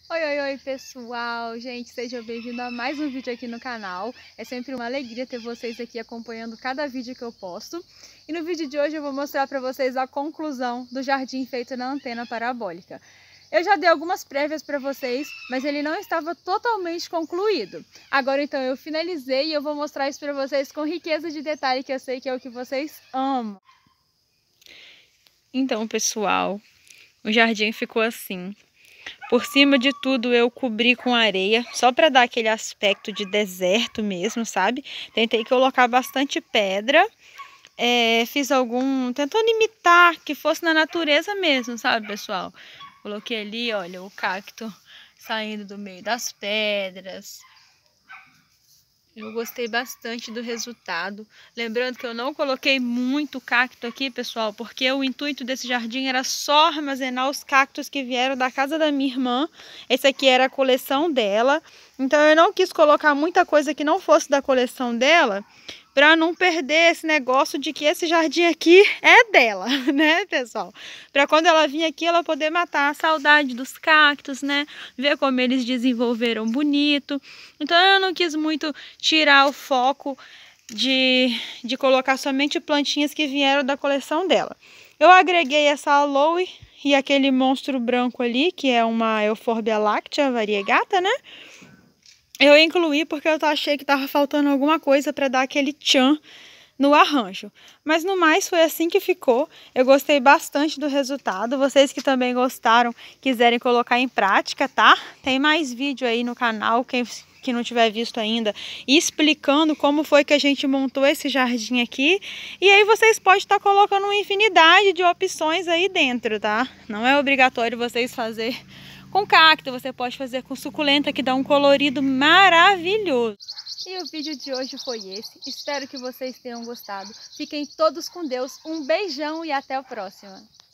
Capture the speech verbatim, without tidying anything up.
Oi, oi, oi, pessoal! Gente, sejam bem-vindos a mais um vídeo aqui no canal. É sempre uma alegria ter vocês aqui acompanhando cada vídeo que eu posto. E no vídeo de hoje eu vou mostrar para vocês a conclusão do jardim feito na antena parabólica. Eu já dei algumas prévias para vocês, mas ele não estava totalmente concluído. Agora então eu finalizei e eu vou mostrar isso para vocês com riqueza de detalhe, que eu sei que é o que vocês amam. Então, pessoal, o jardim ficou assim. Por cima de tudo eu cobri com areia, só para dar aquele aspecto de deserto mesmo, sabe? Tentei colocar bastante pedra, é, fiz algum... tentando imitar que fosse na natureza mesmo, sabe, pessoal? Coloquei ali, olha, o cacto saindo do meio das pedras. Eu gostei bastante do resultado. Lembrando que eu não coloquei muito cacto aqui, pessoal, porque o intuito desse jardim era só armazenar os cactos que vieram da casa da minha irmã. Esse aqui era a coleção dela. Então eu não quis colocar muita coisa que não fosse da coleção dela, para não perder esse negócio de que esse jardim aqui é dela, né, pessoal? Para quando ela vir aqui, ela poder matar a saudade dos cactos, né? Ver como eles desenvolveram bonito. Então eu não quis muito tirar o foco de, de colocar somente plantinhas que vieram da coleção dela. Eu agreguei essa aloe e aquele monstro branco ali, que é uma Euphorbia lactea variegata, né? Eu incluí porque eu achei que estava faltando alguma coisa para dar aquele tchan no arranjo. Mas no mais foi assim que ficou. Eu gostei bastante do resultado. Vocês que também gostaram, quiserem colocar em prática, tá? Tem mais vídeo aí no canal, quem que não tiver visto ainda, explicando como foi que a gente montou esse jardim aqui. E aí vocês podem estar colocando uma infinidade de opções aí dentro, tá? Não é obrigatório vocês fazer com cacto, você pode fazer com suculenta, que dá um colorido maravilhoso. E o vídeo de hoje foi esse. Espero que vocês tenham gostado. Fiquem todos com Deus. Um beijão e até a próxima.